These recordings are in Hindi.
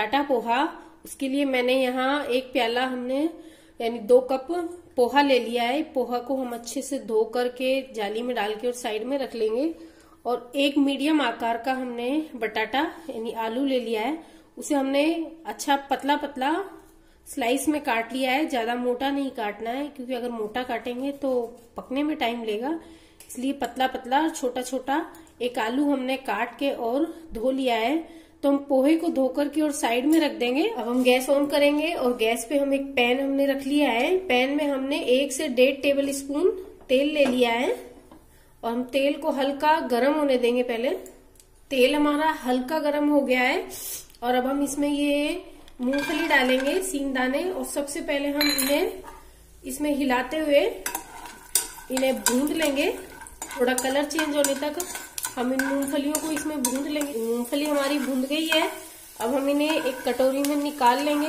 बटाटा पोहा। उसके लिए मैंने यहाँ 1 प्याला हमने यानी 2 कप पोहा ले लिया है। पोहा को हम अच्छे से धो करके जाली में डाल के और साइड में रख लेंगे। और 1 मीडियम आकार का हमने बटाटा यानी आलू ले लिया है। उसे हमने अच्छा पतला पतला स्लाइस में काट लिया है। ज्यादा मोटा नहीं काटना है, क्योंकि अगर मोटा काटेंगे तो पकने में टाइम लेगा। इसलिए पतला पतला छोटा छोटा एक आलू हमने काट के और धो लिया है। तो हम पोहे को धो करके और साइड में रख देंगे। अब हम गैस ऑन करेंगे और गैस पे हम एक पैन हमने रख लिया है। पैन में हमने 1 से 1.5 टेबल स्पून तेल ले लिया है और हम तेल को हल्का गर्म होने देंगे। पहले तेल हमारा हल्का गर्म हो गया है और अब हम इसमें ये मूंगफली डालेंगे, सींगदाने। और सबसे पहले हम इन्हें इसमें हिलाते हुए इन्हें भूंज लेंगे थोड़ा कलर चेंज होने तक। हम इन मूंगफलियों को इसमें भूंज लेंगे। मूंगफली हमारी भूंज गई है। अब हम इन्हें एक कटोरी में निकाल लेंगे।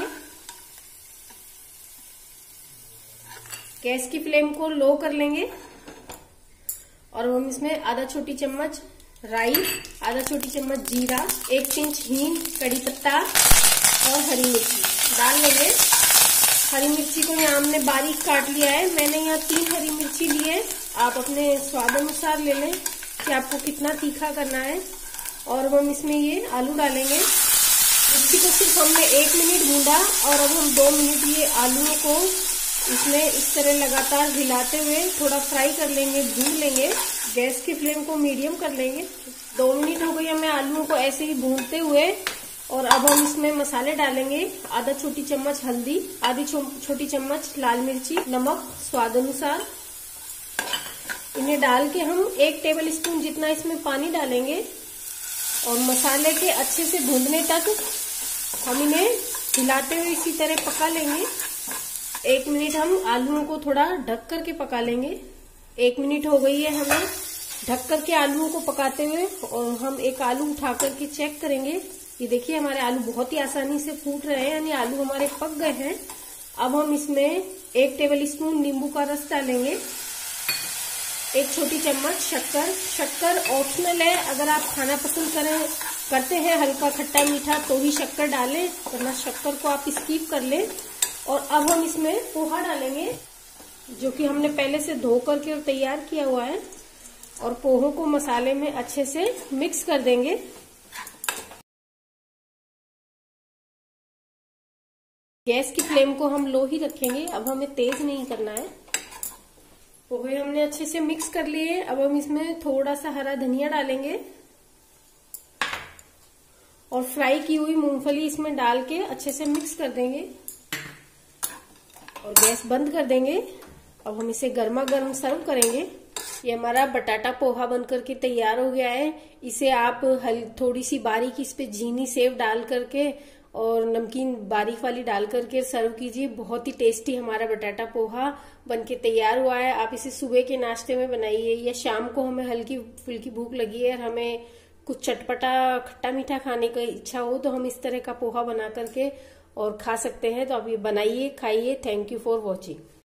गैस की फ्लेम को लो कर लेंगे और हम इसमें आधा छोटी चम्मच राई, आधा छोटी चम्मच जीरा, 1 पिंच हींग, कड़ी पत्ता और हरी मिर्ची डाल लेंगे। हरी मिर्ची को यहाँ हमने बारीक काट लिया है। मैंने यहाँ 3 हरी मिर्ची ली है। आप अपने स्वाद अनुसार ले लें कि आपको कितना तीखा करना है। और अब हम इसमें ये आलू डालेंगे। मिर्ची को सिर्फ हमने 1 मिनट भूना और अब हम 2 मिनट ये आलूओं को इसमें इस तरह लगातार हिलाते हुए थोड़ा फ्राई कर लेंगे, भून लेंगे। गैस की फ्लेम को मीडियम कर लेंगे। 2 मिनट हो गई हमें आलूओं को ऐसे ही भूनते हुए। और अब हम इसमें मसाले डालेंगे। आधा छोटी चम्मच हल्दी, आधी छोटी चम्मच लाल मिर्ची, नमक स्वाद अनुसार। इन्हें डाल के हम 1 टेबल स्पून जितना इसमें पानी डालेंगे और मसाले के अच्छे से भूनने तक हम इन्हें हिलाते हुए इसी तरह पका लेंगे। 1 मिनट हम आलूओं को थोड़ा ढक करके पका लेंगे। 1 मिनट हो गई है हमें ढक करके आलूओं को पकाते हुए। और हम एक आलू उठा करके चेक करेंगे। ये देखिए हमारे आलू बहुत ही आसानी से फूट रहे हैं, यानी आलू हमारे पक गए हैं। अब हम इसमें 1 टेबल स्पून नींबू का रस डालेंगे, 1 छोटी चम्मच शक्कर। शक्कर ऑप्शनल है, अगर आप खाना पसंद करते हैं हल्का खट्टा मीठा तो ही शक्कर डालें, वरना शक्कर को आप स्किप कर लें। और अब हम इसमें पोहा डालेंगे जो कि हमने पहले से धो करके और तैयार किया हुआ है। और पोहों को मसाले में अच्छे से मिक्स कर देंगे। गैस की फ्लेम को हम लो ही रखेंगे। अब हमें तेज नहीं करना है। पोहे हमने अच्छे से मिक्स कर लिए। अब हम इसमें थोड़ा सा हरा धनिया डालेंगे और फ्राई की हुई मूंगफली इसमें डाल के अच्छे से मिक्स कर देंगे और गैस बंद कर देंगे। अब हम इसे गर्मा गर्म सर्व करेंगे। ये हमारा बटाटा पोहा बनकर के तैयार हो गया है। इसे आप थोड़ी सी बारीक इस पे झीनी सेव डाल करके और नमकीन बारीक वाली डाल करके सर्व कीजिए। बहुत ही टेस्टी हमारा बटाटा पोहा बनके तैयार हुआ है। आप इसे सुबह के नाश्ते में बनाइए या शाम को हमें हल्की फुल्की भूख लगी है और हमें कुछ चटपटा खट्टा मीठा खाने की इच्छा हो तो हम इस तरह का पोहा बना करके और खा सकते हैं। तो आप ये बनाइए, खाइए। Thank you for watching.